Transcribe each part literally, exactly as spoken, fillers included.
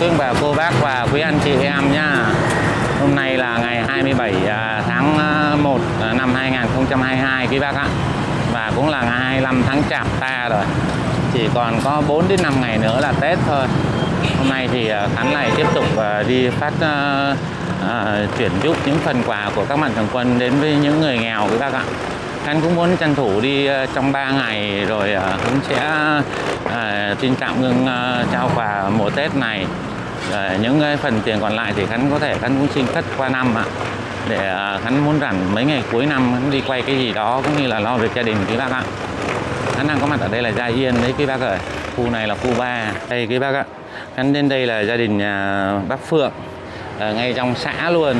ông bà cô bác và quý anh chị em nhá. Hôm nay là ngày hai mươi bảy tháng một năm hai nghìn không trăm hai mươi hai quý bác ạ. Và cũng là ngày hai mươi lăm tháng Chạp ta rồi. Chỉ còn có bốn đến năm ngày nữa là Tết thôi. Hôm nay thì Khánh lại tiếp tục đi phát uh, uh, chuyển giúp những phần quà của các mạnh thường quân đến với những người nghèo quý bác ạ. Khánh cũng muốn tranh thủ đi uh, trong ba ngày rồi uh, cũng sẽ uh, xin tạm ngưng uh, trao quà mùa Tết này. Uh, những uh, phần tiền còn lại thì Khánh có thể Khánh cũng xin cất qua năm ạ. Để uh, Khánh muốn rảnh mấy ngày cuối năm Khánh đi quay cái gì đó cũng như là lo việc gia đình quý bác ạ. Khánh đang có mặt ở đây là Gia Yên đấy quý bác ơi. Khu này là khu ba. Đây quý bác ạ. Khánh đến đây là gia đình nhà bác Phượng ở ngay trong xã luôn.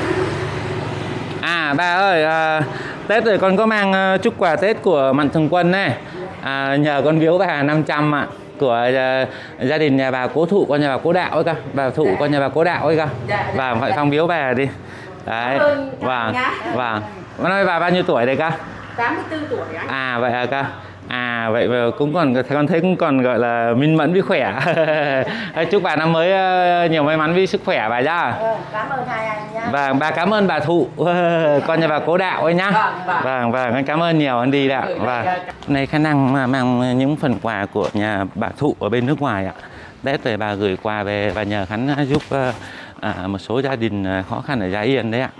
À ba ơi, à, Tết rồi con có mang uh, chúc quà Tết của mạnh thường quân này. À, nhờ con biếu bà năm trăm ạ. Của uh, gia đình nhà bà Cố Thụ, con nhà bà Cố Đạo ấy cơ. Bà Thụ con nhà bà Cố Đạo ấy cơ. Và phải Phong biếu bà đi. Đấy. Vâng. Vâng. Con ơi bà bao nhiêu tuổi đây cơ? tám mươi tư tuổi anh. À vậy à cơ. À vậy cũng còn con thấy cũng còn gọi là minh mẫn với khỏe. Chúc bà năm mới nhiều may mắn với sức khỏe bà nhá. Ừ, cảm ơn hai anh nhá. Vâng, bà cảm ơn bà Thụ, con nhà bà Cố Đạo ấy nhá. Vâng, vâng. Vâng, vâng, anh cảm ơn nhiều anh đi đã. Vâng. Này khả năng mà mang những phần quà của nhà bà Thụ ở bên nước ngoài ạ. Tết rồi bà gửi quà về và nhờ Khánh giúp à, một số gia đình khó khăn ở Gia Yên đấy ạ.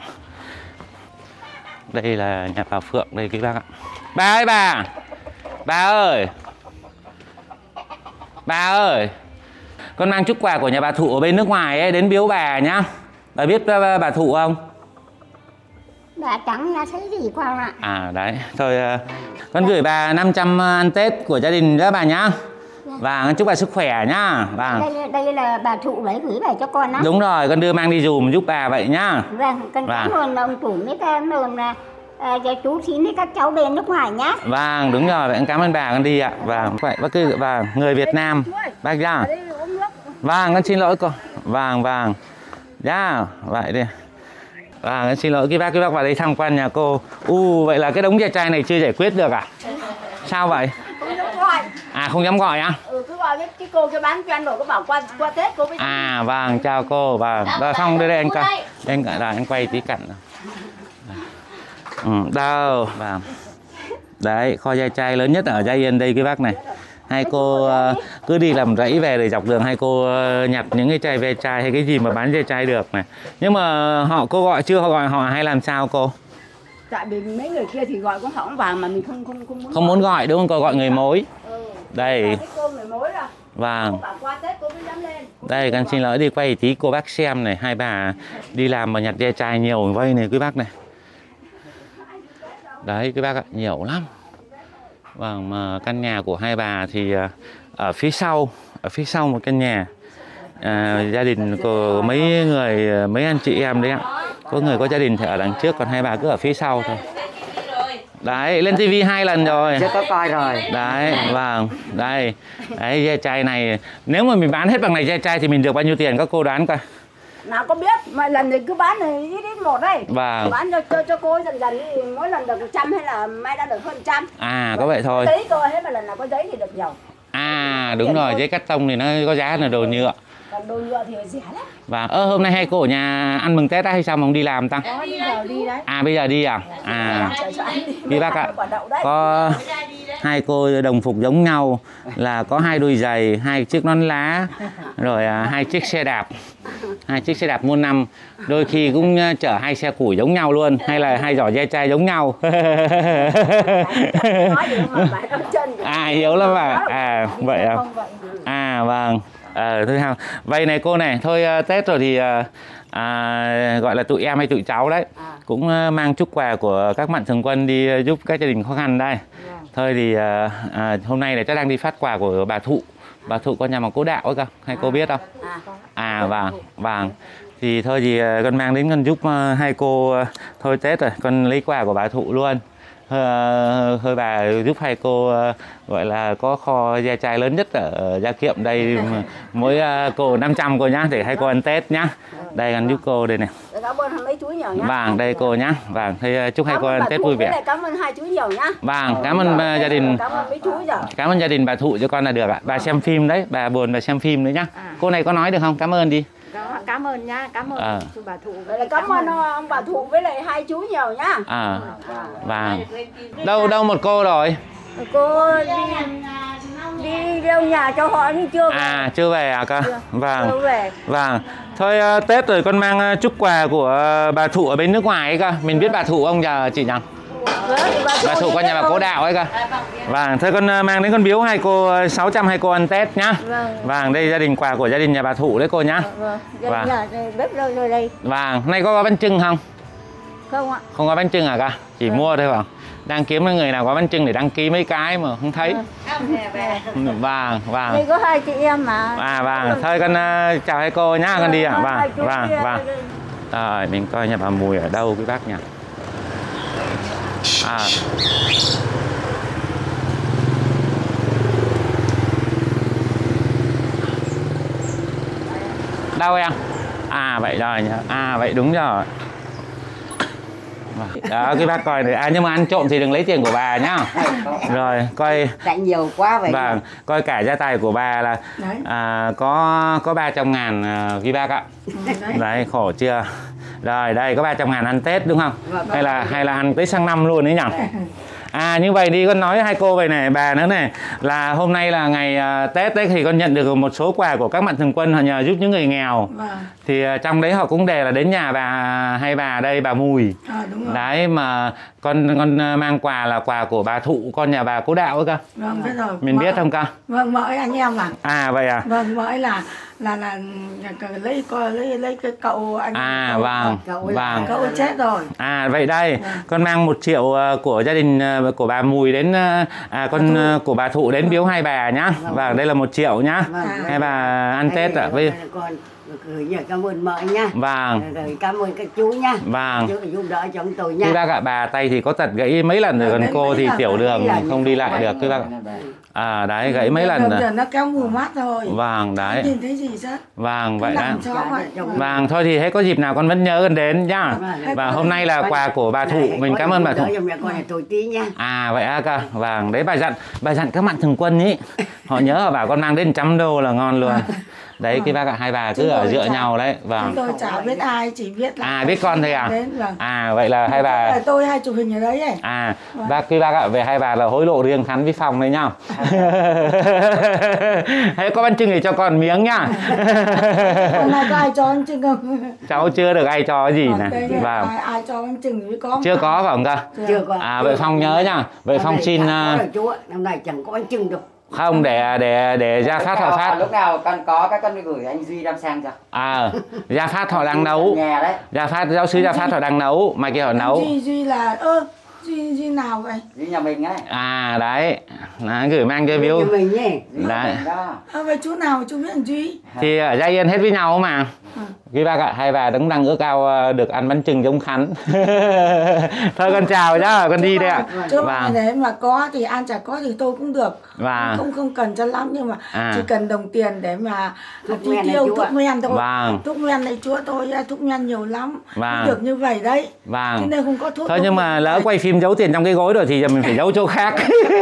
Đây là nhà bà Phượng đây các bác ạ. Bà ơi bà. Bà ơi. Bà ơi. Con mang chút quà của nhà bà Thụ ở bên nước ngoài ấy đến biếu bà nhá. Bà biết bà, bà Thụ không? Bà chẳng nghe thấy gì qua ạ. À đấy. Thôi con gửi bà năm trăm ăn Tết của gia đình đó bà nhá. Và chúc bà sức khỏe nhá. Vâng. Đây, đây là bà Thụ lấy gửi về cho con á. Đúng rồi, con đưa mang đi dùm giúp bà vậy nhá. Vâng, con cảm ơn ông chủ với các ơn là à, chú Thím với các cháu bên nước ngoài nhá. Vâng, đúng rồi, vậy em cảm ơn bà con đi ạ. Vâng, vậy bác cứ vâng, người Việt Nam. Bác nhá. Vâng, con xin lỗi cô. Vâng, vâng. Dạ, vậy đi. Vâng, con xin lỗi cái bác cái bác vào đây tham quan nhà cô. U, uh, vậy là cái đống ve chai này chưa giải quyết được à? Sao vậy? Không dám gọi. À, không dám gọi á? Ừ, cứ gọi cái cô cho bán cho ăn rồi có bảo qua qua Tết cô mới. À, vâng, chào cô. Vâng, rồi xong đây đây anh coi. Anh gọi là anh quay tí cận. Ừ, đâu, vâng. Đấy, kho ve chai lớn nhất ở Gia Yên đây cái bác này. Hai cô uh, cứ đi làm rẫy về rồi dọc đường hai cô uh, nhặt những cái chai ve chai hay cái gì mà bán ve chai được này. Nhưng mà họ cô gọi chưa, họ gọi họ hay làm sao cô? Tại vì mấy người kia thì gọi cũng hỏng vàng mà mình không không không muốn. Không muốn gọi đúng không? Cô gọi người mối. Ừ. Đây. Cô người mối rồi. Vâng. Cô bảo qua Tết cô mới dám lên. Đây con xin lỗi đi quay tí cô bác xem này, hai bà đi làm mà nhặt ve chai nhiều vây này quý bác này. Đấy quý bác ạ, nhiều lắm. Vâng, mà căn nhà của hai bà thì ở phía sau, ở phía sau một căn nhà. À, gia đình của mấy người, mấy anh chị em đấy ạ. Có người có gia đình thì ở đằng trước, còn hai bà cứ ở phía sau thôi. Đấy, lên tivi hai lần rồi. Chưa có coi rồi. Đấy, vâng, đây. Đấy, ve chai này, nếu mà mình bán hết bằng này ve chai thì mình được bao nhiêu tiền các cô đoán coi. Nào có biết, mà lần thì cứ bán này ít ít một đấy. Vâng. Bán cho, cho, cho cô dần dần thì mỗi lần được một trăm hay là may đã được hơn trăm. À, có vậy thôi. Giấy cô hết mà lần nào có giấy thì được nhiều. À, đúng rồi, giấy cắt tông thì nó có giá là đồ nhựa. Còn đồ nhựa thì rẻ lắm. Và ơ hôm nay hai cô ở nhà ăn mừng Tết hay sao mà không đi làm ta? Có, bây giờ đi đấy. À bây giờ đi à? À. Quý bác ạ. Có hai cô đồng phục giống nhau là có hai đôi giày, hai chiếc nón lá, rồi à, hai chiếc xe đạp. Hai chiếc xe đạp muôn năm. Đôi khi cũng chở hai xe củi giống nhau luôn, hay là hai giỏ ve chai giống nhau. À hiểu lắm à. À vậy à. À vâng. Ờ, thôi ha. Vậy này cô này, thôi uh, Tết rồi thì uh, à, gọi là tụi em hay tụi cháu đấy à. Cũng uh, mang chúc quà của các mạnh thường quân đi uh, giúp các gia đình khó khăn đây. Yeah. Thôi thì uh, uh, hôm nay là chắc đang đi phát quà của bà Thụ. Bà Thụ con nhà mà Cố Đạo ấy cơ, hay cô biết không? À vâng, vâng. Thì thôi thì uh, con mang đến con giúp uh, hai cô uh, thôi Tết rồi, con lấy quà của bà Thụ luôn. Uh, hơi bà giúp hai cô uh, gọi là có kho ve chai lớn nhất ở Gia Kiệm đây, mỗi uh, cô năm trăm cô nhá, để hai cô ăn Tết nhá. Đây con giúp cô đây này. Cảm ơn mấy chú nhiều nhá. Vâng, đây cô nhá. Vâng, thì chúc hai cô ăn Tết vui vẻ. Cảm ơn hai chú nhiều nhá. Vâng, cảm ơn gia đình. Cảm ơn mấy chú nhiều. Cảm ơn gia đình bà Thụ cho con là được ạ. Bà xem phim đấy, bà buồn bà xem phim đấy nhá. Cô này có nói được không? Cảm ơn đi. Cảm ơn nhá, cảm ơn à. chú bà Thụ. Vậy là cảm ơn ông bà Thụ với lại hai chú nhiều nhá. À, vâng. Đâu đâu một cô rồi? Cô đi đi đâu nhà cho họ đi chưa? À, chưa về à cơ? Vâng. Chưa về. Vâng. Thôi Tết rồi con mang chúc quà của bà Thụ ở bên nước ngoài ấy cơ. Mình biết bà Thụ không nhờ chị nhỉ? Bà Thụ con nhà bà Cố Đạo ấy cơ. Vâng, thôi con mang đến con biếu hai cô sáu trăm hai cô ăn Tết nhá. Vâng. Vâng, đây gia đình quà của gia đình nhà bà Thụ đấy cô nhá. Vâng. Vâng. Bếp đây đây đây. Vâng, nay có bánh chưng không? Không ạ. Không có bánh chưng à ca? Chỉ vâng. mua thôi phải không? Đang kiếm người nào có bánh chưng để đăng ký mấy cái mà không thấy. Vâng, vâng. Đây có hai chị em mà. À vâng, thôi con uh, chào hai cô nhá, con đi ạ. À? Vâng, vâng, vâng. Rồi, mình coi nhà bà Mùi ở đâu quý bác nhỉ? À. Đâu em? À vậy rồi nhá. À vậy đúng rồi. Đó cái bác coi này. À nhưng mà ăn trộm thì đừng lấy tiền của bà nhá. Rồi coi Dạy nhiều quá vậy. Vâng, coi cả gia tài của bà là à, có có ba trăm ngàn quý bác ạ. Đấy khổ chưa. Rồi đây có ba trăm ngàn ăn Tết đúng không? Hay là hay là ăn tới sang năm luôn đấy nhỉ? À như vậy đi con nói với hai cô vậy này, bà nữa này, là hôm nay là ngày uh, Tết đấy thì con nhận được một số quà của các mạnh thường quân họ nhờ giúp những người nghèo. Vâng. Thì uh, trong đấy họ cũng đề là đến nhà bà hay bà đây bà Mùi. À, đúng rồi. Đấy mà con con mang quà là quà của bà Thụ, con nhà bà Cố Đạo ấy cơ. Vâng biết rồi. Mình mợ, biết không cơ? Vâng mợ ấy anh em à. À vậy à. Vâng mợ ấy là là là lấy lấy lấy cái cậu anh. À cậu, vâng. Cậu, vâng. Cậu chết rồi. À vậy đây vâng. Con mang một triệu của gia đình của bà Mùi đến à con bà của bà Thụ đến biếu hai bà nhá. Vâng, vâng đây là một triệu nhá. Vâng, hai bà ăn Tết ạ. Với gửi nhờ cảm ơn mợ nhá. Vâng. Rồi cảm ơn các chú nhá. Vâng. Chú giúp đỡ cho chúng tôi nhá. Quý bác ạ, bà tay thì có tật gãy mấy lần rồi, còn cô thì tiểu đường không đi lại được quý bác. À đấy gãy mấy lần rồi. Nó kéo mù mắt rồi. Vâng đấy. Nhìn thấy gì chứ? Vâng vậy đó. Vâng thôi thì hết có dịp nào con vẫn nhớ con đến nhá. Và hôm nay là quà của bà Thụ, mình cảm ơn bà Thụ. À vậy à cơ. Vâng đấy bà dặn bà dặn các mạnh thường quân ý, họ nhớ họ bảo con mang đến trăm đô là ngon luôn. Đấy cái bác ạ, hai bà cứ ở dựa nhau đấy. Vâng. Tôi chả biết ai, chỉ biết là à biết con thôi à. Vâng. À vậy là hai bà tôi hay chụp hình ở đấy ấy. À vâng. Bác quý bác ạ, về hai bà là hối lộ riêng Khánh với Phong đấy nhá. Hãy có bánh chưng thì cho con miếng nhá. Hôm nay có ai cho bánh chưng không? Cháu chưa được ai cho cái gì này. Vâng. Ai, ai cho bánh chưng với con? Chưa có phải không cơ? Chưa có. À vậy Phong nhớ nhá. Vậy Phong xin chú ạ, năm nay chẳng có bánh chưng được. Không để để để Gia Phát họ phát. Lúc nào con có các con đi gửi anh Duy đem sang cho. À Gia Phát họ đang nấu. Nhà đấy. Gia Phát giáo sư Gia Phát họ đang nấu, mai kia họ nấu. Duy Duy là ơ Duy Duy nào vậy? Duy nhà mình ấy. À đấy. Nó gửi mang cho biếu. Nhà mình nhỉ. Đấy. À, vậy chú nào chú biết thằng Duy? Thì ở Gia Yên hết với nhau mà. Ừ. Quý bác ạ, hai bà đứng đang ước ao được ăn bánh chưng giống Khánh. Thôi con chào nhá, con đi đây ạ. Chứ mà nếu mà có thì ăn, chả có thì tôi cũng được. Vâng. Không không cần cho lắm, nhưng mà à. chỉ cần đồng tiền để mà chi tiêu thuốc men thôi. Vâng. Thuốc men này chúa tôi thuốc men nhiều lắm. Vâng. Được như vậy đấy. Vâng. Thế nên không có thuốc. Thôi nhưng mà lỡ quay phim giấu tiền trong cái gối rồi thì giờ mình phải giấu chỗ khác.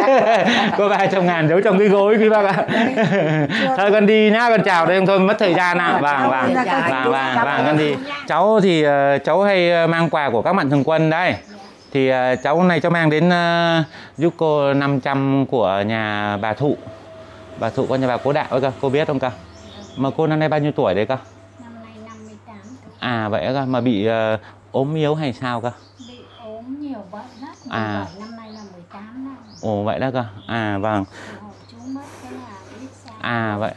Có ba trăm ngàn giấu trong cái gối quý bác ạ. Thôi con đi nhá, con chào đây, thôi mất thời gian ạ. Vâng vâng. Vâng vâng vâng con đi. Cháu thì uh, cháu hay mang quà của các mạnh thường quân đây. Thì uh, cháu hôm nay cháu mang đến uh, giúp cô năm trăm của nhà bà Thụ. Bà Thụ con nhà bà Cố Đạo ấy cơ, cô biết không cơ? Mà cô năm nay bao nhiêu tuổi đấy cơ? Năm nay năm mươi tám tuổi. À vậy cơ, mà bị uh, ốm yếu hay sao cơ? Bị ốm nhiều bệnh lắm. À. Năm nay là mười tám năm. Ồ vậy đó cơ. À vâng. Chú mất cái là biết sao. À vậy.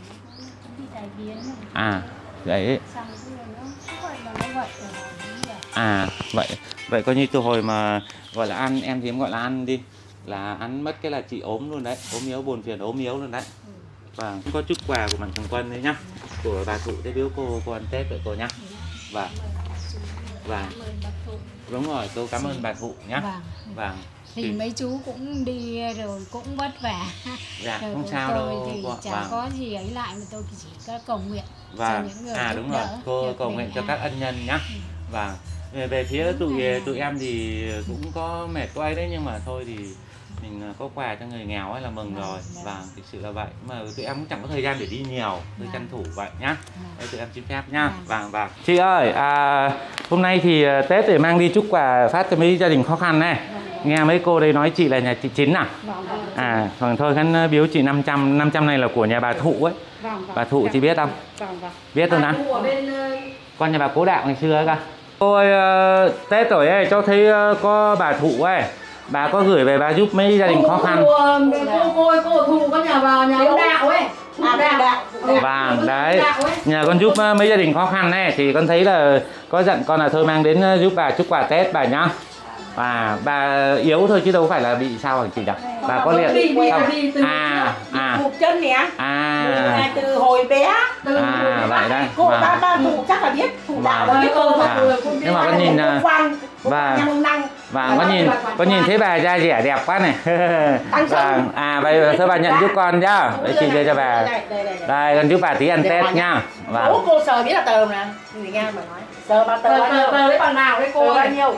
Đi đại biến rồi. À đấy. Xong rồi nó vậy là nó vậy rồi. À vậy vậy coi như từ hồi mà gọi là ăn, em thì em gọi là ăn đi, là ăn mất cái là chị ốm luôn đấy, ốm yếu buồn phiền ốm yếu luôn đấy. Ừ. Vâng, có chút quà của mạnh thường quân đấy nhá, của bà Thụ để biếu cô cô ăn Tết vậy cô nhá. Vâng. Vâng. Đúng rồi, tôi cảm ơn bà Thụ nhá. Vâng. Vâng. Thì, thì mấy chú cũng đi rồi cũng vất vả. Dạ rồi không sao đâu. Thì chẳng vâng. có gì ấy lại mà tôi chỉ có cầu nguyện. Vâng. À đúng rồi, cô cầu nguyện cho các ân nhân nhá. Ừ. Vâng. Về phía tụi tụi em thì cũng có mệt quay đấy, nhưng mà thôi thì mình có quà cho người nghèo ấy là mừng rồi. Vâng, thực sự là vậy. Mà tụi em cũng chẳng có thời gian để đi nhiều, tôi tranh thủ vậy nhá. Đây tụi em xin phép nhá. Vâng vâng. Chị ơi, à, hôm nay thì Tết để mang đi chúc quà phát cho mấy gia đình khó khăn này. Nghe mấy cô đây nói chị là nhà chị Chín à? À, còn thôi khán biếu chị năm trăm, năm trăm này là của nhà bà Thụ ấy. Bà Thụ chị biết không? Biết không nào? Con nhà bà Cố Đạo ngày xưa ấy cơ. Ôi uh, Tết rồi ấy, cháu thấy uh, có bà Thụ ấy, bà có gửi về bà giúp mấy gia đình khó khăn. Cô cô cô Thụ có nhà bà nhà ông Đạo ấy. À, Đạo. Vâng, đấy. Nhờ con giúp uh, mấy gia đình khó khăn này thì con thấy là có dặn con là thôi mang đến uh, giúp bà chúc quà Tết bà nhá. Và bà yếu thôi chứ đâu phải là bị sao hả chị nhỉ? Bà có liệt không? À, à. Thụ chân nè. À. Từ hồi bé. Từ à, vậy đây. Cô ba ba Thụ chắc là biết. Thụ Đạo là biết cô. Nhưng mà con nhìn và và có nhìn có nhìn thấy bà da dẻ đẹp quá này. Vâng. À vậy thôi bà nhận giúp con nhá. Đấy chị đưa cho bà. Đây con giúp bà tí ăn Tết nhá. Vâng. Cô sờ biết là tờ nè. Nghe bà nói. Sờ bà tờ tờ tờ đấy bằng nào đấy cô? Bao nhiêu?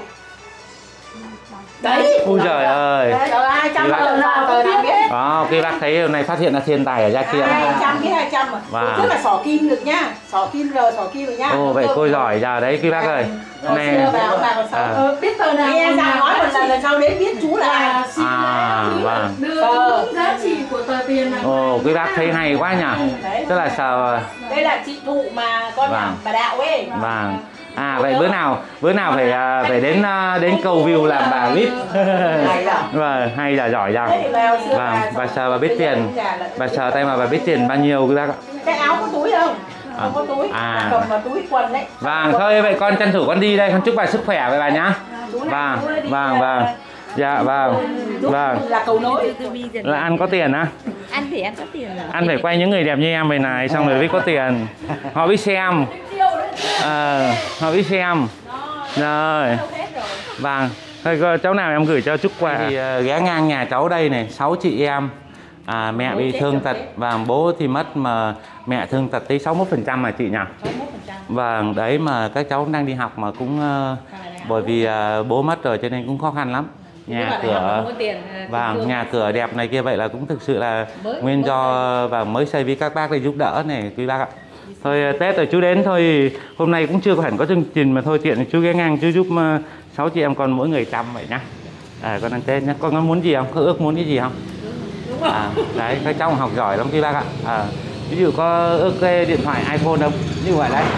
Đấy. Ôi trời ơi. Trời hai trăm tờ nào tờ nào biết. Đó, cái bác thấy hôm nay phát hiện là thiên tài ở ra kia. hai trăm biết hai trăm mà. Tức là xỏ kim được nhá. Xỏ kim rồi, xỏ kim rồi nhá. Ồ vậy cô giỏi giờ đấy quý bác ơi. Này à. Biết tờ nào. Nghe ra nói một lần lần sau đến biết chú là à vâng. Đưa giá trị của tờ tiền này. Ồ quý bác thấy hay quá nhỉ. Tức là sờ. Đây là chị Thụ mà con vâng. Bà Đạo ấy. Vâng. À vậy bữa nào bữa nào phải phải đến đến cầu view làm bà vê i pê. Vâng, hay là giỏi ra. Vâng, bà sờ bà biết tiền. Bà sờ tay mà bà biết tiền bao nhiêu quý bác ạ. Cái áo có túi không? Không có túi. À. Cầm vào túi quần đấy. Vâng, thôi vậy con tranh thủ con đi đây, con chúc bà sức khỏe với bà nhá. Vâng, vâng, vâng. Dạ vâng. Vâng. Là cầu nối. Là ăn có tiền á? Ăn thì ăn có tiền rồi. Ăn phải quay những người đẹp như em vậy này, xong rồi mới có tiền. Họ biết xem. À, họ biết xem. Rồi. Vâng. Thôi cháu nào em gửi cho chúc quà thì uh, ghé ngang nhà cháu đây này, sáu chị em. À, mẹ bị thương tật và bố thì mất, mà mẹ thương tật tới sáu mươi mốt phần trăm mà chị nhỉ? Vâng, đấy mà các cháu đang đi học mà cũng uh, bởi vì uh, bố mất rồi cho nên cũng khó khăn lắm. Nhà cửa vâng, nhà cửa đẹp này kia, vậy là cũng thực sự là nguyên do và mới xây với các bác để giúp đỡ này quý bác ạ. Thôi Tết rồi chú đến thôi, hôm nay cũng chưa hẳn có chương trình mà thôi tiện chú ghé ngang chú giúp sáu uh, chị em con mỗi người trăm vậy nhá. À, con ăn Tết nhá. Con có muốn gì không? Có ước muốn cái gì không? À, đấy, các cháu học giỏi lắm quý bác ạ. À, ví dụ có ước cái điện thoại iPhone không? Như vậy đấy.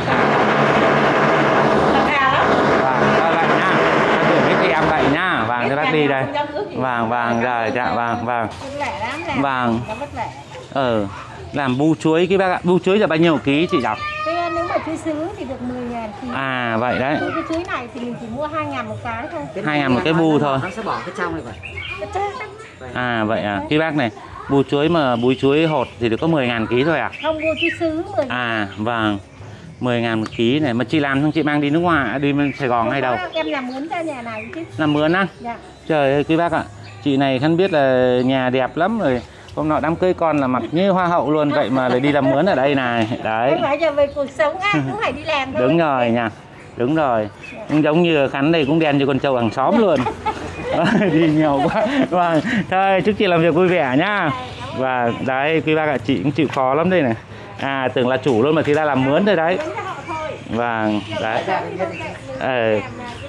Vâng, à, vậy nhá. Con với chị em vậy nhá. Vâng, cho bác đi đây. Vâng, vâng, rồi, dạ, vâng, vâng. Vâng. Ừ. Làm bu chuối cái bác ạ. Bu chuối là bao nhiêu ký chị đọc? Thế nếu mà chuối sứ thì được mười ngàn ký. À vậy đấy. Cái chuối này thì mình chỉ mua hai ngàn một cái thôi. hai ngàn một cái bu thôi. Nó sẽ bỏ cái trong này vậy. À vậy à. Cái bác này, bu chuối mà búi chuối hột thì được có mười ngàn ký thôi à? Không, bu chuối sứ mười. À vâng. mười ngàn một ký này. Mà chị làm xong chị mang đi nước ngoài, đi Sài Gòn hay đâu? Em làm mướn ra nhà này chứ. Làm mướn á? Dạ. Trời ơi quý bác ạ. Chị này khăn biết là nhà đẹp lắm rồi. Hôm nọ đám cưới con là mặc như hoa hậu luôn, vậy mà lại đi làm mướn ở đây này. Đấy. Không phải giờ về cuộc sống ai cũng phải đi làm thôi. Đúng rồi nha. Đúng rồi. Cũng giống như Khánh đây cũng đen như con trâu hàng xóm luôn. Đi nhiều quá. Vâng. Thôi chúc chị làm việc vui vẻ nhá. Và đấy quý bác ạ, chị cũng chịu khó lắm đây này. À tưởng là chủ luôn mà thì ra làm mướn thôi đấy. Vâng. Đấy. Ờ.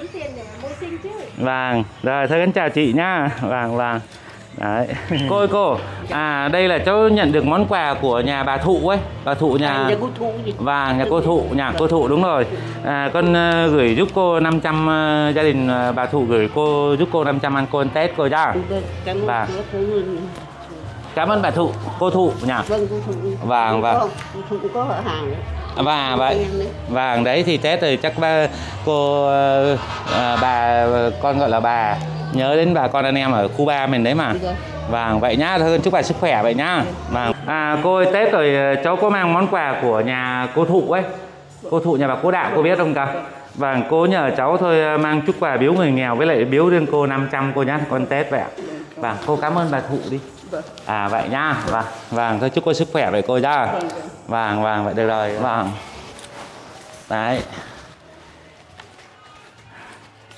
Vâng. Rồi thôi con chào chị nhá. Vâng vâng. Đấy. Cô ơi cô, à đây là cháu nhận được món quà của nhà bà Thụ ấy, bà Thụ nhà và nhà cô Thụ, nhà cô Thụ đúng rồi. À, con uh, gửi giúp cô năm trăm uh, gia đình uh, bà Thụ gửi cô giúp cô năm trăm ăn cô ăn Tết cô nhá. Và cảm ơn bà Thụ, cô Thụ nhỉ. Vâng vâng. Có ở hàng đấy. Và vậy vàng đấy thì Tết rồi chắc ba cô à, bà con gọi là bà nhớ đến bà con anh em ở khu ba mình đấy mà. Vàng vậy nhá, thôi chúc bà sức khỏe vậy nhá. Vàng. À cô ơi, Tết rồi cháu có mang món quà của nhà cô Thụ ấy, cô Thụ nhà bà Cố Đạo cô biết không cả. Vàng, cô nhờ cháu thôi mang chút quà biếu người nghèo với lại biếu riêng cô năm trăm cô nhá, con Tết vậy ạ. Vàng, cô cảm ơn bà Thụ đi. À vậy nhá. Vàng, vàng thôi chúc cô sức khỏe vậy cô nhá. Vàng, vàng vậy được rồi. Vàng. Đấy.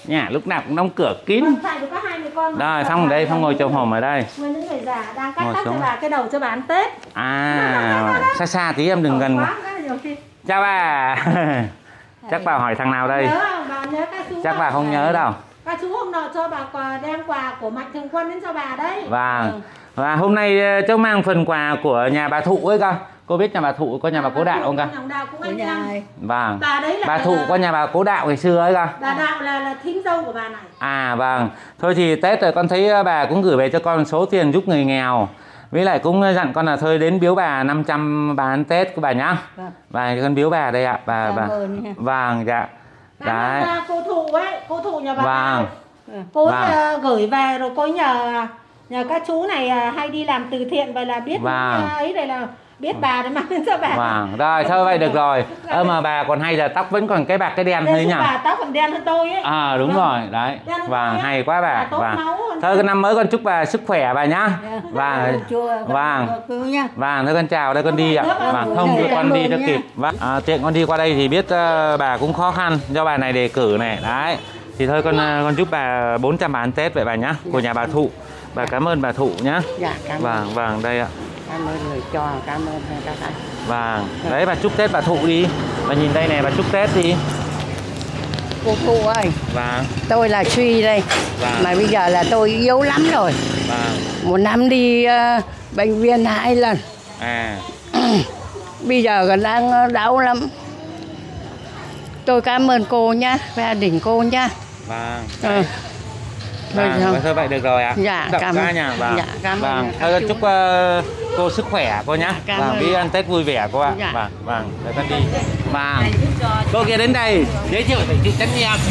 Nhà lúc nào cũng đóng cửa kín. Phải được có hai người con. Rồi Phong ở đây, Phong ngồi chồm hổm ở đây. Nguyên những người già đang cắt Ngồi tóc cho xuống. bà cái đầu cho bà ăn Tết. À, xa xa tí em đừng gần. Quá, cái này nhiều khi. Chào bà. Chắc bà hỏi thằng nào đây? Nhớ không? Bà nhớ các chú Chắc bà không nhớ đâu. Các chú hôm nọ cho bà quà đem quà của Mạnh Thường Quân đến cho bà đấy. Vâng. Và hôm nay cháu mang phần quà của nhà bà Thụ ấy cơ. Cô biết nhà bà Thụ có nhà bà Cố Đạo không cơ? Đạo cũng anh Năm. Vâng. Bà đấy là Bà Thụ có nhà bà Cố Đạo ngày xưa ấy cơ. Bà Đạo là là thím dâu của bà này. À vâng. Thôi thì Tết rồi con thấy bà cũng gửi về cho con số tiền giúp người nghèo. Với lại cũng dặn con là thôi đến biếu bà năm trăm bà ăn Tết của bà nhá. Vâng. Và con biếu bà đây ạ. Bà bà. Vâng dạ. Đấy. Cô Thụ ấy, cô Thụ nhà bà. Vâng. Cô Vâng. uh, gửi về rồi cô nhờ nhờ các chú này uh, hay đi làm từ thiện vậy là biết Vâng. uh, ấy đây là biết bà để mang đến cho bà. Vâng. Rồi thôi vậy được rồi. Ơ mà bà còn hay giờ tóc vẫn còn cái bạc cái đen thế nhỉ? Bà tóc còn đen hơn tôi ấy. À đúng Vâng. rồi, đấy. Đen hơn Vâng, tôi hay ấy. quá bà. Bà tốt Vâng. máu hơn. Thôi cái năm mới con chúc bà sức khỏe bà nhá. Vâng. Vâng. Vâng, thôi con chào đây con đi ạ. Vâng, không thì con đi cho kịp. Vâng. À, tiện con đi qua đây thì biết uh, bà cũng khó khăn do bà này đề cử này, đấy. Thì thôi con uh, con chúc bà bốn trăm bà ăn Tết vậy bà nhá, của nhà bà Thụ. Bà cảm ơn bà Thụ nhá. Dạ cảm ơn. Vâng, vâng đây ạ. Cảm ơn người cho, cảm ơn các anh. Vâng. Đấy bà chúc Tết bà Thụ đi. Bà nhìn đây này bà chúc Tết đi. Cô Thụ ơi, Vâng. tôi là Suy đây. Vâng. Mà bây giờ là tôi yếu lắm rồi. Vâng. Một năm đi uh, bệnh viện hai lần. À. Bây giờ còn đang đau lắm. Tôi cảm ơn cô nhá, gia đình cô nhá. Vâng. Ừ. Vâng, Rồi, thôi vậy được rồi ạ. Dạ, Đọc cảm ca ơn. nhà. Vâng. Dạ, cảm ơn Vâng. các Thôi chú. chúc uh, cô sức khỏe cô nhá. Cảm Vâng, ơn. đi ăn Tết vui vẻ cô ạ. Dạ. Vâng, vâng, để con đi. Vâng. Cô kia đến đây giới thiệu để chị tránh em.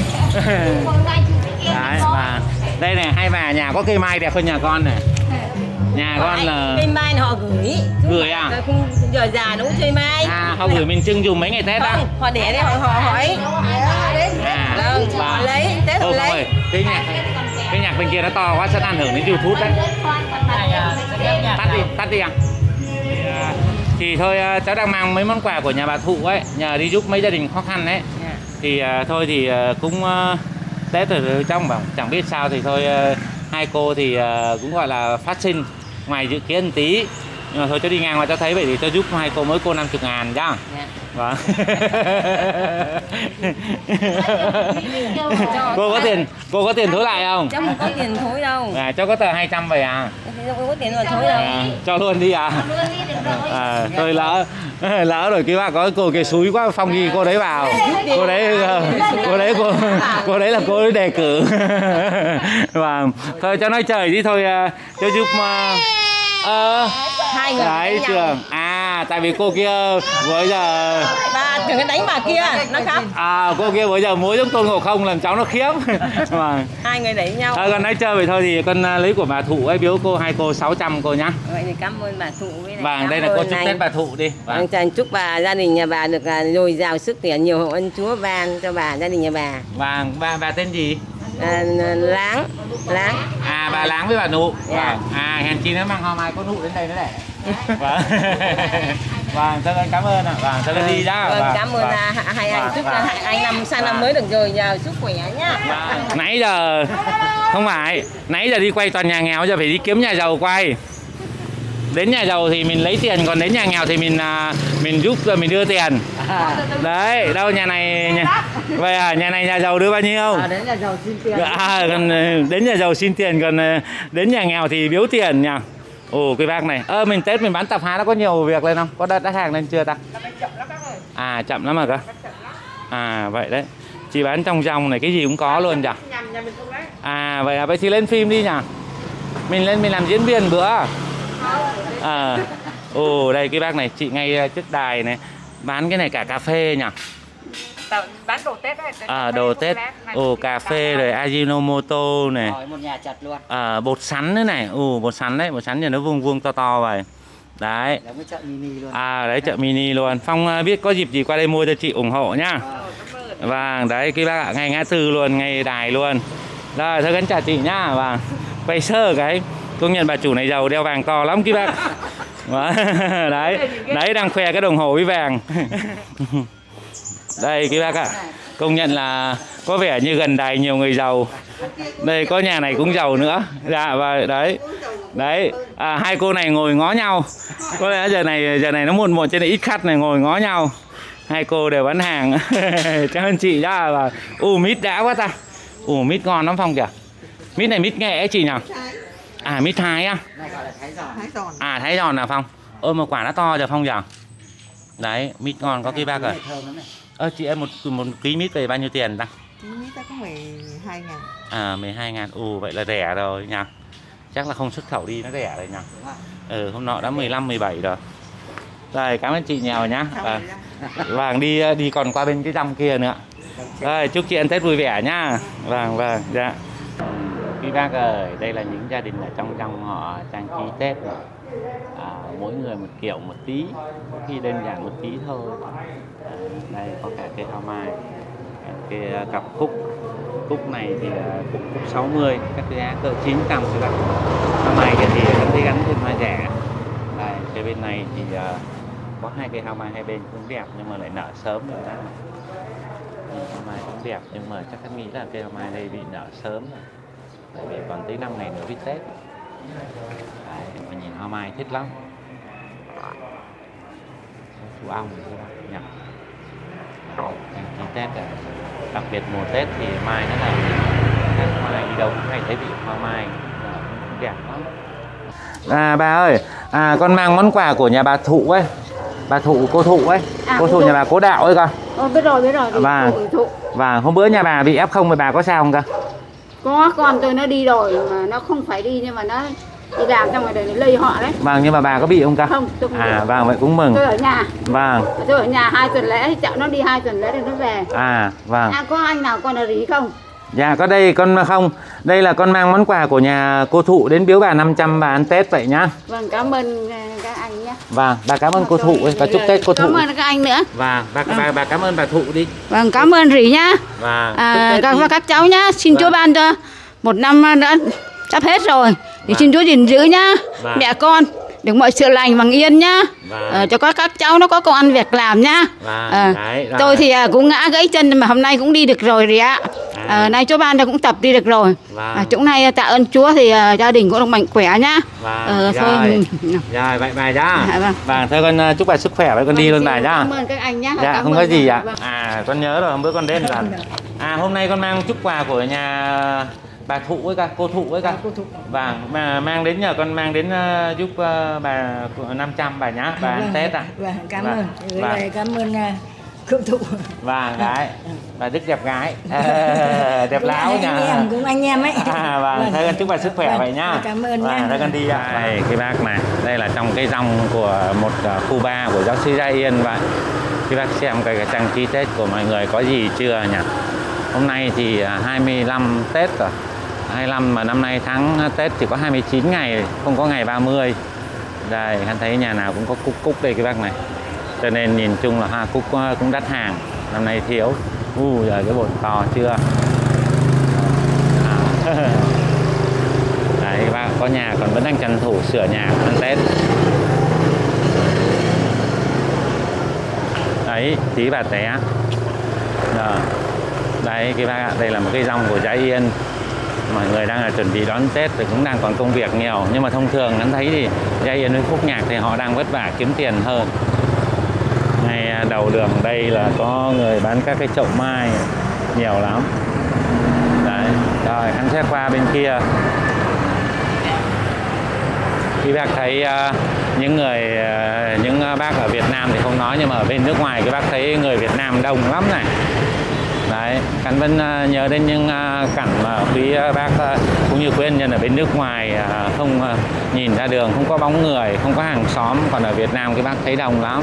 Đấy, vâng. Đây này, hai bà nhà có cây mai đẹp hơn nhà con này. Nhà con là cây mai họ gửi. gửi à? Rồi không giờ già đúng chơi mai. À, họ gửi mình trưng dùng mấy ngày Tết á. Không, họ để đây họ họ hỏi. À, Vâng, họ lấy Tết họ Ô, lấy. ơi, cái nhạc cái nhạc bên kia nó to quá sẽ ảnh hưởng đến YouTube đấy. Tắt đi, tắt đi à. À, thì thôi à, cháu đang mang mấy món quà của nhà bà Thụ ấy, nhờ đi giúp mấy gia đình khó khăn đấy. Thì à, thôi thì à, cũng à, Tết ở trong bảo chẳng biết sao thì thôi à, hai cô thì à, cũng gọi là phát sinh ngoài dự kiến một tí. Nhưng mà thôi cháu đi ngang qua cháu thấy vậy thì cho giúp hai cô mỗi cô năm mươi ngàn nhá. Vâng. Cô có tiền, cô có tiền thối lại không? Cháu không có tiền thối đâu. À, cháu có tờ hai trăm vậy à? Cháu không có tiền mà thối đâu. À, cho luôn đi à? À, tôi lỡ lỡ rồi, cái bà có cô kia xúi quá, Phong ghi cô đấy vào. Cô đấy cô đấy cô cô đấy là cô ấy đề cử. Vâng. Thôi cho nói trời đi thôi, cho giúp mà ờ Hai người đấy đánh nhau. trường. À, tại vì cô kia vừa giờ Bà đừng có đánh bà kia, nó khóc. à cô kia vừa giờ múa giống Tôn Ngộ Không làm cháu nó khiếp. Vâng. Hai người đẩy nhau. Thôi con nói chơi vậy thôi thì con à, lấy của bà Thụ ấy biếu cô hai cô sáu trăm cô nhá. Vậy thì cảm ơn bà Thụ với lại Vâng, cảm đây là cô ơn chúc anh. Tết bà Thụ đi. Vâng. Vâng, chàng chúc bà gia đình nhà bà được à, dồi dào sức khỏe, nhiều hậu ân Chúa ban cho bà gia đình nhà bà. Vâng, bà bà tên gì? À, láng, láng. À, bà Láng với bà Nụ. Dạ. Vâng. À, hèn chi nó mang hoa mai có Nụ đến đây nữa này. Vâng. Vâng, thôi con cảm ơn ạ. Vâng, thôi con đi nhá. Vâng, cảm ơn vâng. à, hai anh Vâng, chúc vâng. là hai anh năm sang năm mới được dồi dào sức khỏe nhá. Vâng. Nãy giờ không phải, nãy giờ đi quay toàn nhà nghèo, giờ phải đi kiếm nhà giàu quay. Đến nhà giàu thì mình lấy tiền, còn đến nhà nghèo thì mình à, mình giúp rồi mình đưa tiền. Đấy, đâu nhà này nhà... Vậy à, nhà này nhà giàu đưa bao nhiêu? À, đến nhà giàu xin tiền. À, còn đến nhà giàu xin tiền, còn đến nhà nghèo thì biếu tiền nhỉ. Ồ, cái bác này. Ơ, mình Tết mình bán tạp hóa nó có nhiều việc lên không? Có đặt đặt hàng lên chưa ta? À, chậm lắm mà cơ. À, vậy đấy. Chị bán trong trong này cái gì cũng có luôn nhỉ? À, vậy à, vậy thì lên phim đi nhỉ? Mình lên mình làm diễn viên bữa. À, ồ, đây cái bác này, chị ngay trước đài này. Bán cái này cả cà phê nhỉ? Bán đồ Tết đấy. À, đồ Tết. Ồ, cà phê rồi Ajinomoto này. Rồi, một nhà chặt luôn. À, bột sắn nữa này. Ồ, bột sắn đấy, bột sắn thì nó vuông vuông to to vậy. Đấy. Giống cái chợ mini luôn. À, đấy chợ mini luôn. Phong biết có dịp gì qua đây mua cho chị ủng hộ nhá. Vâng, đấy cái bác ạ, ngay ngã tư luôn, ngay đài luôn. Rồi, thôi gắn chào chị nhá. Vâng. Quay sơ cái. Công nhận bà chủ này giàu, đeo vàng to lắm cái bác. Đấy, đấy đang khoe cái đồng hồ với vàng. Đây cái bác ạ. Công nhận là có vẻ như gần đài nhiều người giàu. Đây có nhà này cũng giàu nữa. Dạ và đấy. Đấy, à, hai cô này ngồi ngó nhau. Có lẽ giờ này giờ này nó muộn muộn cho nên ít khách này ngồi ngó nhau. Hai cô đều bán hàng. Cảm ơn chị nhá. Và u mít đã quá ta. Ủ mít ngon lắm Phong kìa. Mít này mít nghệ ấy chị nhỉ? À mít Thái á. À Thái giòn là Phong. Ơ mà quả nó to giờ Phong nhỉ? Đấy, mít ngon có cái bác rồi. Ơ chị em một một ký mít về bao nhiêu tiền ta? Ký mít ta có mười hai ngàn. À mười hai ngàn. Ồ vậy là rẻ rồi nhỉ? Chắc là không xuất khẩu đi nó rẻ rồi nhỉ? Ừ hôm nọ đã mười lăm mười bảy rồi. Rồi cảm ơn chị nhiều nhá. À, vâng đi đi còn qua bên cái dòng kia nữa. Rồi chúc chị ăn Tết vui vẻ nhá. Vâng vâng dạ. Quý bác ơi, đây là những gia đình ở trong dòng họ trang trí Tết. À, mỗi người một kiểu một tí, có khi đơn giản một tí thôi. À, đây có cả cây hoa mai, cây cặp cúc. Cúc này thì cúc, cúc sáu mươi, các giá cỡ chín trăm các bạn. Hoa mai thì vẫn thấy gắn thêm hoa rẻ. Đây, cái bên này thì uh, có hai cây hoa mai hai bên cũng đẹp nhưng mà lại nở sớm rồi đó. Hoa mai cũng đẹp nhưng mà chắc em nghĩ là cây hoa mai đây bị nở sớm rồi. Tại vì còn tới năm ngày nữa với Tết. Đấy, mà nhìn hoa mai thích lắm. Chú ong rồi các bạn nhỉ. Trang trí Tết à. Đặc biệt mùa Tết thì mai nó là các mai đi đâu cũng hay thấy vị hoa mai đẹp lắm. À bà ơi, à con mang món quà của nhà bà Thụ ấy. Bà Thụ, cô Thụ ấy. À, cô Thụ nhà bà Cố Đạo ấy cơ. Ờ, biết rồi, biết rồi. Và và hôm bữa nhà bà bị ép không mà bà có sao không cơ? Có, con tôi nó đi rồi mà nó không phải đi nhưng mà nó đi làm xong rồi để lây họ đấy. Vâng, nhưng mà bà có bị không cơ? Không, tôi không À bị. vâng, vậy cũng mừng. Tôi ở nhà. Vâng. Tôi ở nhà hai tuần lễ, chợ nó đi hai tuần lễ thì nó về. À vâng. À, có anh nào con là gì không? Dạ có đây con không. Đây là con mang món quà của nhà cô Thụ đến biếu bà năm trăm bà ăn Tết vậy nhá. Vâng, cảm ơn các anh nhé. Vâng, bà cảm ơn cô Thụ ấy, và chúc Tết cô Thụ. Cảm ơn các anh nữa. Và bà, bà, bà cảm ơn bà Thụ đi. Vâng, cảm ơn Rỉ nhá. Và À, các, và các cháu nhá, xin Vâng. Chúa ban cho một năm đã sắp hết rồi. Thì Vâng. xin Chúa gìn giữ nhá. Vâng. Mẹ con được mọi sự lành bằng yên nhá. Vâng. Ờ, cho các các cháu nó có công ăn việc làm nhá. Vâng, Ờ, đấy, rồi. tôi thì à, cũng ngã gãy chân mà hôm nay cũng đi được rồi Rỉ ạ. À. Ờ, nay Chúa ban cho cũng tập đi được rồi. Vâng. À, chỗ này tạ ơn Chúa thì à, gia đình cũng được mạnh khỏe nhá. Vâng, Ờ, rồi. thôi. Rồi vậy bà nhá. Dạ, vâng. Vâng, thôi con uh, chúc bà sức khỏe với con đi luôn bà nhá. Cảm ơn các anh nhá. Dạ Cảm không ơn có gì ạ. vâng. À con nhớ rồi, hôm bữa con đến rồi. À hôm nay con mang chút quà của nhà bà Thụ ấy cả, cô Thụ ấy cả. Vâng, mà mang đến nhờ con mang đến uh, giúp uh, bà năm trăm bà nhá, bà ăn Tết ạ. Vâng, cảm Vâng. ơn. Gửi Vâng. lời cảm ơn uh, cô Thụ. Vâng, đấy. Bà Đức đẹp gái. À, đẹp Cũng láo anh nha. em, cũng anh em ấy. À vâng, thôi con chúc bà sức khỏe Vâng, vậy nhá. cảm ơn Vâng, nhá. thôi con đi ạ. Đây cái bác này, đây là trong cái dòng của một uh, khu ba của giáo sư Gia Yên vậy. Cái bác xem cái, cái trang trí Tết của mọi người có gì chưa nhỉ? Hôm nay thì uh, hai mươi lăm Tết rồi. hai mươi lăm mà năm nay tháng Tết chỉ có hai mươi chín ngày, không có ngày ba mươi. Đây, anh thấy nhà nào cũng có cúc cúc đây cái bác này. Cho nên nhìn chung là hoa cúc cũng đắt hàng. Năm nay thiếu. U giờ cái bột to chưa? À. Đấy, các bác có nhà còn vẫn đang tranh thủ sửa nhà ăn Tết. Đấy, tí bà té. Rồi. Đấy, cái bác ạ, đây là một cái dòng của Gia Yên. Mọi người đang là chuẩn bị đón Tết thì cũng đang còn công việc nhiều. Nhưng mà thông thường anh thấy thì Gia Yên với Phúc Nhạc thì họ đang vất vả kiếm tiền hơn. Ngay đầu đường đây là có người bán các cái chậu mai nhiều lắm. Đấy, rồi anh sẽ qua bên kia. Khi bác thấy uh, những người uh, những bác ở Việt Nam thì không nói, nhưng mà ở bên nước ngoài cái bác thấy người Việt Nam đông lắm này. Đấy, Khánh vẫn uh, nhớ đến những uh, cảnh mà quý uh, bác uh, cũng như quý ân nhân ở bên nước ngoài uh, không uh, nhìn ra đường không có bóng người, không có hàng xóm, còn ở Việt Nam cái bác thấy đông lắm.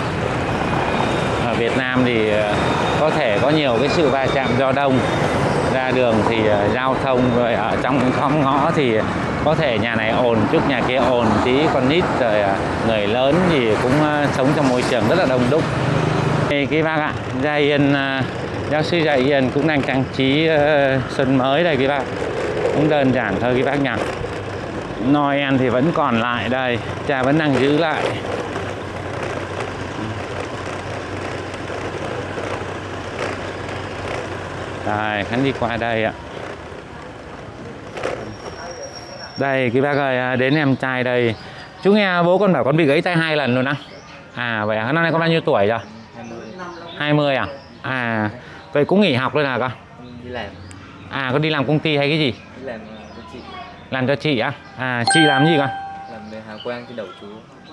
Ở Việt Nam thì uh, có thể có nhiều cái sự va chạm do đông, ra đường thì uh, giao thông, rồi ở trong khóm ngõ thì có thể nhà này ồn chút, nhà kia ồn tí, con nít rồi uh, người lớn thì cũng uh, sống trong môi trường rất là đông đúc. Thì cái bác ạ, Gia Yên uh, giáo sư Gia Yên cũng đang trang trí uh, xuân mới đây các bác. Cũng đơn giản thôi các bác nhỉ. Noel thì vẫn còn lại đây, cha vẫn đang giữ lại. Đây, Khánh đi qua đây ạ. Đây, cái bác ơi, đến em trai đây. Chú nghe bố con bảo con bị gãy tay hai lần luôn á. À, vậy à? Năm nay con bao nhiêu tuổi rồi? hai mươi à? À, vậy cũng nghỉ học luôn hả con? Đi làm. À, con đi làm công ty hay cái gì? Đi làm cho chị. Làm cho chị á? À, chị làm gì con? Làm về hào quang trên đầu chúa.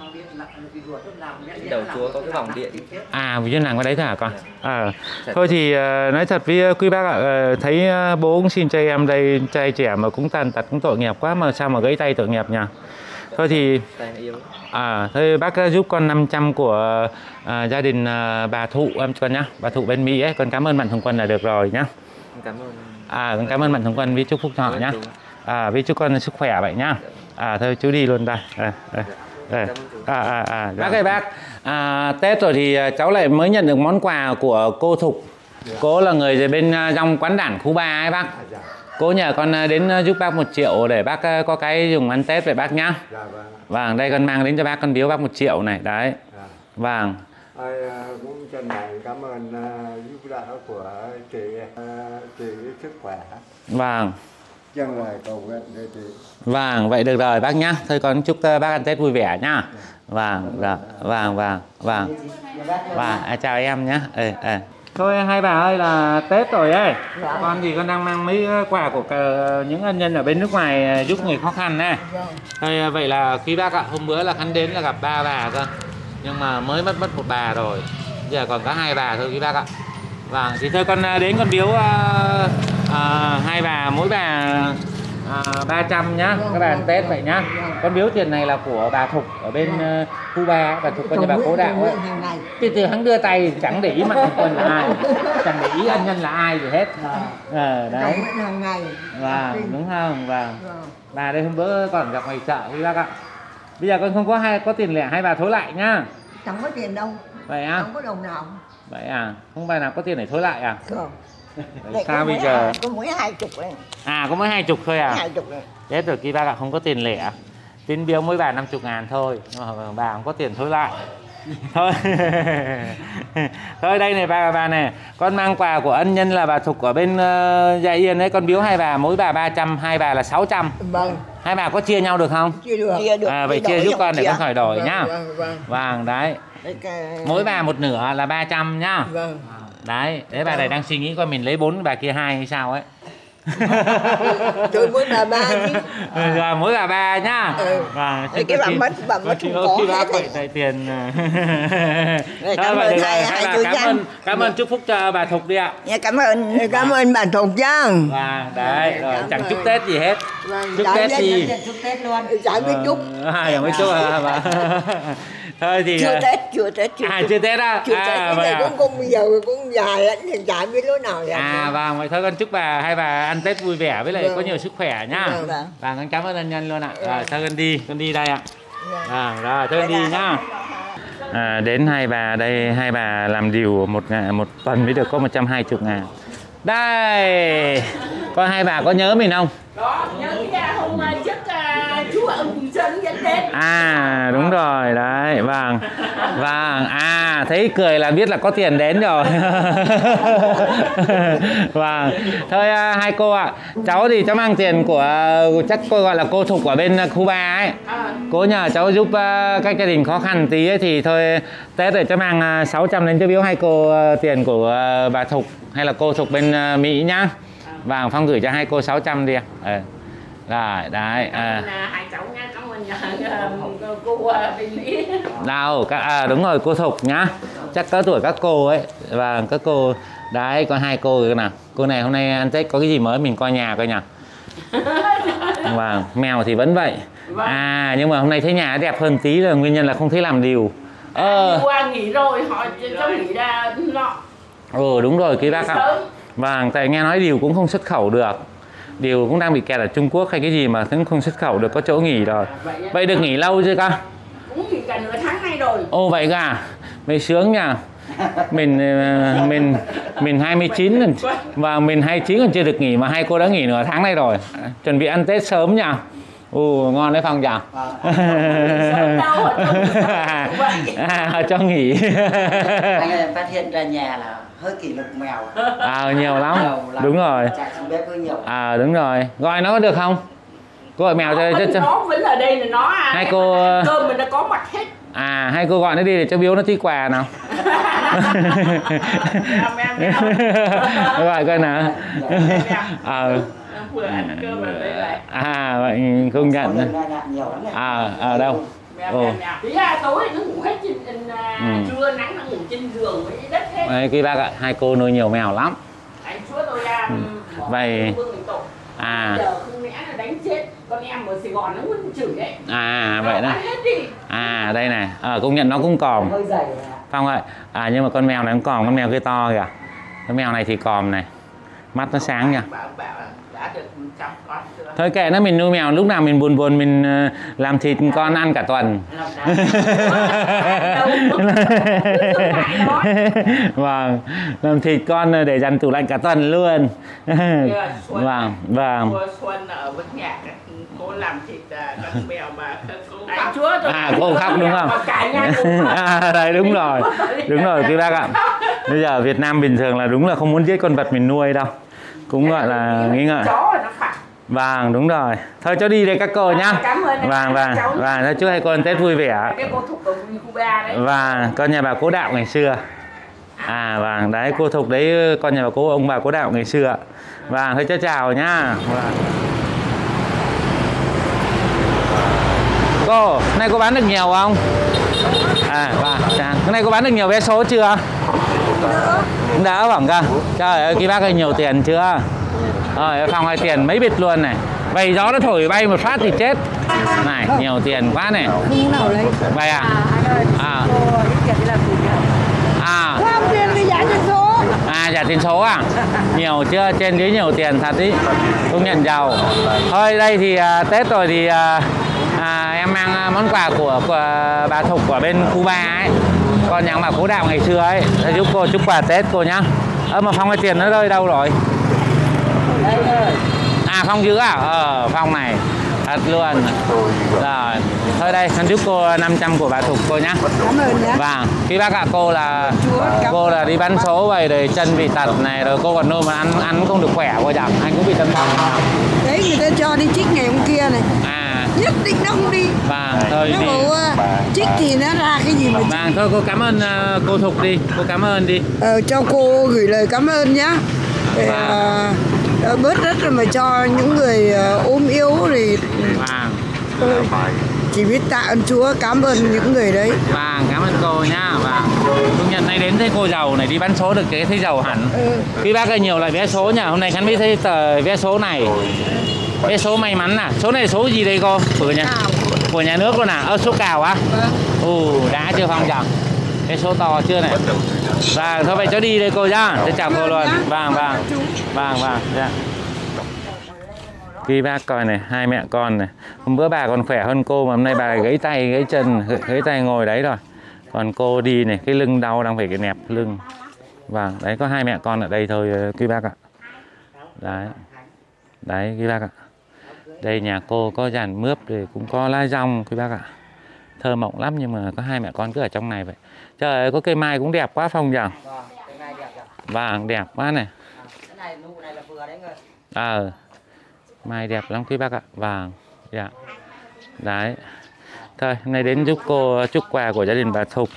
Trên đầu chúa có cái vòng điện. À, vì chuyên làm cái đấy thôi hả con? À, thôi thì uh, nói thật với quý bác ạ, uh, thấy uh, bố cũng xin cho em đây, trai trẻ mà cũng tàn tật cũng tội nghiệp quá mà sao mà gãy tay tội nghiệp nhỉ? Thôi thì à, thôi bác giúp con năm trăm của uh, gia đình uh, bà Thụ em con nhá, bà Thụ bên Mỹ ấy, con cảm ơn Mạnh Thường Quân là được rồi nhá. Cảm ơn. À, con cảm ơn Mạnh Thường Quân vì chúc phúc cho họ nhá. À, vì chúc con sức khỏe vậy nhá. À, thôi chú đi luôn đây. À, à, à, à, à, à. Bác ơi bác, à, Tết rồi thì cháu lại mới nhận được món quà của cô Thục. Cô là người bên trong quán đản khu ba ấy bác. Cô nhờ con đến giúp bác một triệu để bác có cái dùng ăn Tết vậy bác nhá. Vâng, đây con mang đến cho bác, con biếu bác một triệu này, đấy. Vâng. Tôi cũng chân thành cảm ơn giúp đỡ của chị, chị sức khỏe. Vâng. Chân lời cầu nguyện cho chị. Vâng, vậy được rồi bác nhá. Thôi con chúc bác ăn Tết vui vẻ nhá. Vâng, rồi, vâng, vâng, vâng. Vâng, à, chào em nhá. Ừ, ừ. Thôi hai bà ơi là Tết rồi ấy. Con thì con đang mang mấy quà của những ân nhân ở bên nước ngoài giúp người khó khăn này. Thôi vậy là quý bác ạ, hôm bữa là Khánh đến là gặp ba bà cơ. Nhưng mà mới mất mất một bà rồi. Giờ còn có hai bà thôi quý bác ạ. Vâng, thì thôi con đến con biếu uh, uh, hai bà, mỗi bà uh, ba trăm nhá. Các bà ăn Tết vậy nhá. Con biếu tiền này là của bà Thục ở bên uh, khu ba, bà Thục coi như bà cố đạo ấy. Từ từ hắn đưa tay chẳng để ý Mạnh Thường Quân là ai, chẳng để ý ân nhân là ai gì hết. Ờ, đấy. Vâng, đúng không? Vâng. Bà đây hôm bữa còn gặp ngoài chợ quý bác ạ. Bây giờ con không có hai có tiền lẻ, hai bà thối lại nhá. Chẳng có tiền đâu. Vậy à? Không có đồng nào. Vậy à? Không bài nào có tiền để thối lại à? Không. Sao bây giờ? Có mỗi hai chục này. À, có mỗi hai chục thôi à? Hai chục này. Chết rồi quý bác ạ, không có tiền lẻ. Tin biếu mỗi bà năm mươi ngàn thôi. Nhưng mà bà không có tiền thối lại. Thôi. Thôi đây này bà bà này, con mang quà của ân nhân là bà Thục ở bên uh, Gia Yên đấy, con biếu hai bà, mỗi bà ba trăm, hai bà là sáu trăm. Vâng. Hai bà có chia nhau được không? Chia được. Chia được. À, vậy chia giúp con để con khỏi đổi vâng, nhá. Vâng, vâng. Vâng, đấy. Cái... Mỗi bà một nửa là ba trăm nhá. Vâng. Đấy, đấy bà này đang suy nghĩ coi mình lấy bốn bà kia hai hay sao ấy. Tôi mỗi bà ba chứ. Rồi mỗi bà ba nhá. Ừ. Vâng, cái bà mất bà mất không có khi bác hết vậy tại tiền. Thôi, cảm ơn hai hai chú cảm ơn cảm ơn chúc phúc cho bà Thục đi ạ. Dạ, cảm ơn cảm ơn bà Thục chứ. Vâng, đấy, rồi chẳng chúc Tết gì hết. Vâng, chúc Tết gì. Chúc Tết luôn. Chẳng biết chúc. À, chẳng biết chúc à. Thôi thì chưa Tết, chưa Tết, chưa à, chưa Tết á. Chưa Tết, à, cái này cũng cũng bây giờ cũng dài lắm, thì chả biết lúc nào vậy. À, vâng, vậy thôi con chúc bà hai bà ăn Tết vui vẻ với lại vâng. có nhiều sức khỏe nhá. Vâng, vâng. Vâng, con cảm ơn ân nhân luôn ạ. Vâng. Rồi, thôi con đi, con đi đây ạ. Vâng. À, rồi, thôi con đi nhá. À, đến hai bà đây, hai bà làm điều một ngày một tuần mới được có một trăm hai mươi ngàn. Đây, có hai bà có nhớ mình không? Đó, nhớ cái hôm trước chú ở Quỳnh Sơn dẫn đến. À, đúng rồi, đấy, vâng. Vâng, à, thấy cười là biết là có tiền đến rồi. Vâng, thôi hai cô ạ, cháu thì cháu mang tiền của, chắc cô gọi là cô Thục ở bên khu ba ấy. Cô nhờ cháu giúp các gia đình khó khăn tí ấy, thì thôi Tết rồi cháu mang sáu trăm đến cho biếu hai cô tiền của bà Thục hay là cô Thục bên Mỹ nhá. Vâng, Phong gửi cho hai cô sáu trăm đi ạ. Ừ. Rồi, đấy. À. Hai cháu nha, cảm ơn cô bên Mỹ. Đâu, các, à, đúng rồi, cô Thục nhá. Chắc cỡ tuổi các cô ấy. Vâng, các cô. Đấy, có hai cô rồi nào. Cô này hôm nay ăn Tết có cái gì mới mình coi nhà coi nhỉ. Vâng, mèo thì vẫn vậy. À, nhưng mà hôm nay thấy nhà đẹp hơn tí là nguyên nhân là không thấy làm điều. Ờ. À, qua nghỉ rồi, họ cho nghỉ ra nọ. Ừ, đúng rồi, quý bác ạ. Vâng, tại nghe nói điều cũng không xuất khẩu được. Điều cũng đang bị kẹt ở Trung Quốc hay cái gì mà cũng không xuất khẩu được, có chỗ nghỉ rồi. Vậy được nghỉ lâu chưa con? Cũng nghỉ cả nửa tháng nay rồi. Ô vậy cả, vậy sướng nhỉ. Mình mình mình hai mươi chín và mình hai mươi chín còn chưa được nghỉ mà hai cô đã nghỉ nửa tháng nay rồi. Chuẩn bị ăn Tết sớm nhỉ. Ồ, ngon đấy Phong chào. À, cho nghỉ. Anh ơi, phát hiện ra nhà là hơi kỷ lục mèo. À, nhiều lắm. Nhiều lắm. Đúng rồi. Chạy xuống bếp hơi nhiều. À, đúng rồi. Gọi nó có được không? Cô gọi mèo cho... cho, cho. Nó vẫn ở đây là nó à. Hai cô... Cơm mình nó có mặt hết. À, hay cô gọi nó đi để cho biếu nó tí quà nào. Gọi coi nào. À, vừa ăn cơm rồi lấy lại. à vậy không nhận. À, ở đâu? Ồ. Tí ra tối nó ngủ hết trên trưa nắng nó ngủ trên giường với đất hết. Đấy, cái bác ạ, hai cô nuôi nhiều mèo lắm. Anh chúa tôi ra vậy à giờ không lẽ là đánh chết con em ở Sài Gòn nó muốn chửi đấy. À vậy đó. À đây này, à, công nhận nó cũng còm. Phong ơi, à nhưng mà con mèo này cũng còm, con mèo kia to kìa. Con mèo này thì còm này, mắt nó sáng nha. Thôi kệ nó, mình nuôi mèo lúc nào mình buồn buồn mình uh, làm thịt con ăn cả tuần. Vâng, làm thịt con để dành tủ lạnh cả tuần luôn. Vâng, vâng. Xuân ở bên nhà cô làm thịt con mèo mà anh chúa tôi. À cô khóc đúng không? À đây đúng rồi, đúng rồi quý bác ạ. Bây giờ Việt Nam bình thường là đúng là không muốn giết con vật mình nuôi đâu, cũng gọi là nghĩ ngợi. Vâng đúng rồi. Thôi cháu đi đây các cô nhá. Vâng vâng vâng. Thôi chúc hai con Tết vui vẻ. Và con nhà bà Cố Đạo ngày xưa. À vâng đấy, cô Thục đấy con nhà bà Cố, ông bà Cố Đạo ngày xưa. Vâng thôi cháu chào nhá. Vâng. Cô, nay cô bán được nhiều không? À vâng, cái này cô bán được nhiều vé số chưa? Đỡ bỏng cơ. Trời ơi, cái bác ơi nhiều tiền chưa? Rồi Phong ơi tiền mấy bịch luôn này. Vậy gió nó thổi bay một phát thì chết. Này, nhiều tiền quá này. Vậy à? À. À. Không tiền thì trả tiền số. À trả tiền số à? Nhiều chưa? Trên dưới nhiều tiền thật ý. Công nhận giàu. Thôi đây thì à, Tết rồi thì à, à, em mang món quà của, của bà Thục ở bên Cuba ấy. Con nhà bà Cố Đạo ngày xưa ấy. Để giúp cô chúc quà Tết cô nhá. Ơ mà Phong ơi tiền nó rơi đâu rồi? À Phong giữ à? Ờ Phong này thật luôn. Rồi thôi đây con giúp cô năm trăm của bà Thục cô nhá. Cảm ơn nhé. Vâng khi bác ạ, cô là cô là đi bán số vậy rồi chân bị tật này rồi cô còn nôn mà ăn ăn không được khỏe cô chẳng, anh cũng bị tâm thần. Đấy người ta cho đi trích ngày hôm kia này. À nhất định nó không đi. Vâng thôi nó đi. bảo uh, trích thì nó ra cái gì mà trích. Vâng thôi cô cảm ơn uh, cô Thục đi, cô cảm ơn đi. Ờ, cho cô gửi lời cảm ơn nhá. Để, Vâng. uh, bớt đất rồi mà cho những người uh, ốm yếu thì Vâng. uh, chỉ biết tạ ơn Chúa, cảm ơn những người đấy. Vâng cảm ơn cô nhá. Vâng công nhận nay đến thấy cô giàu này, đi bán số được cái thấy giàu hẳn. Ừ. Khi bác ơi nhiều loại vé số nhỉ, hôm nay khán biết thấy tờ vé số này. Vé số may mắn à? Số này số gì đây cô? Của nhà, của nhà nước luôn à? Ơ số cào á? Ồ đã chưa Phong chẳng? Cái số to chưa này? Vâng thôi vậy cháu đi đây cô nhá. Tôi chào cô luôn. Vâng vâng. Vâng vâng. Dạ. Khi bác coi này, hai mẹ con này. Hôm bữa bà còn khỏe hơn cô mà hôm nay bà gãy tay, gãy chân, gãy tay ngồi đấy rồi. Còn cô đi này, cái lưng đau đang phải cái nẹp lưng. Vâng, đấy có hai mẹ con ở đây thôi quý bác ạ. Đấy. Đấy quý bác ạ. Đây nhà cô có dàn mướp thì cũng có lá rong quý bác ạ. Thơ mộng lắm nhưng mà có hai mẹ con cứ ở trong này vậy. Trời ơi có cây mai cũng đẹp quá Phong chẳng. Vâng đẹp quá này. Ờ. Mai đẹp lắm quý bác ạ. Vâng. Dạ. Đấy. Thôi hôm nay đến giúp cô chúc quà của gia đình bà Thục.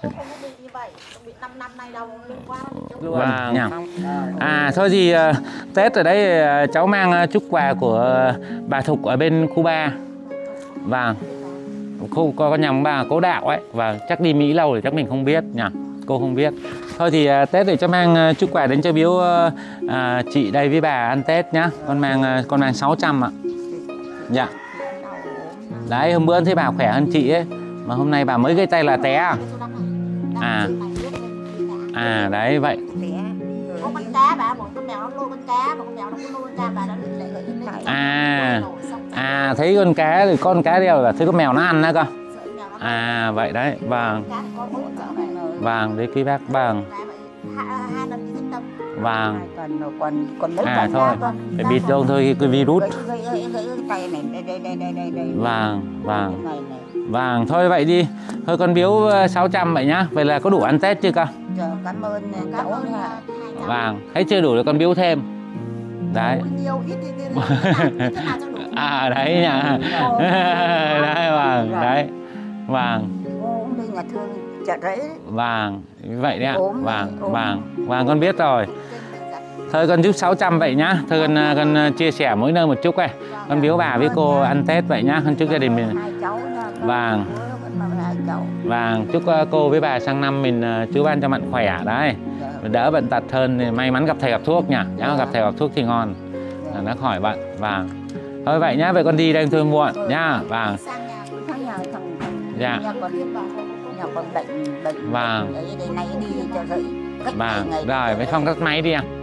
Vâng. À thôi gì Tết ở đây cháu mang chúc quà của bà Thục ở bên Cuba. Vâng. Cô có nhà bà Cố Đạo ấy. Và chắc đi Mỹ lâu thì chắc mình không biết nhỉ. Cô không biết. Thôi thì Tết để cho mang chúc quà đến cho biếu à, chị đây với bà ăn Tết nhá. Con mang con mang sáu trăm ạ. Dạ. Đấy hôm bữa thấy bà khỏe hơn chị ấy. Mà hôm nay bà mới gây tay là té à? À. À đấy vậy. Có con cá bà, một con mèo nó lôi con cá, một con mèo nó cũng lôi con cá bà, nó lại gửi lên đây. À. À thấy con cá thì con cá đeo là thấy con mèo nó ăn đó cơ. À vậy đấy. Vâng. Vâng đấy quý bác. Vâng. Vâng. Còn còn còn lấy À còn thôi, ra con. phải bịt vô thôi cái virus. Gãy gãy gãy gãy tay này đây đây đây đây đây đây. Vâng, vâng. Cái này này. Vâng, thôi vậy đi. Thôi con biếu sáu trăm vậy nhá. Vậy là có đủ ăn Tết chưa con? Giờ cảm ơn cháu nha. Vâng, thấy chưa đủ thì con biếu thêm. Đấy. Nhiều ít thì thế nào cho đủ. À đấy nhá. Đấy vâng, đấy. Vâng. Cô cũng đi nhà thương chợ rẫy. Vâng, vậy đấy ạ. Ốm, Vâng, ốm. vâng. Vâng con biết rồi. Thôi con giúp sáu trăm vậy nhá. Thôi con con chia sẻ mỗi nơi một chút ấy. Con biếu bà với cô ăn Tết vậy nhá. Con chúc gia đình mình. Hai cháu nha. Vâng. Hai cháu. Vâng, chúc cô với bà sang năm mình chú ban cho mạnh khỏe đấy. Đỡ bệnh tật hơn, thì may mắn gặp thầy gặp thuốc nhỉ. Nhá, gặp thầy gặp thuốc thì ngon. Là nó khỏi bệnh. Vâng. Thôi vậy nhá, vậy con đi đây thôi muộn nhá. Vâng. Thằng nhà thằng Dạ. nhà con nhà con bệnh bệnh Vâng. ấy đây này đi cho dậy. Vâng. Rồi, vậy Phong tắt máy đi ạ.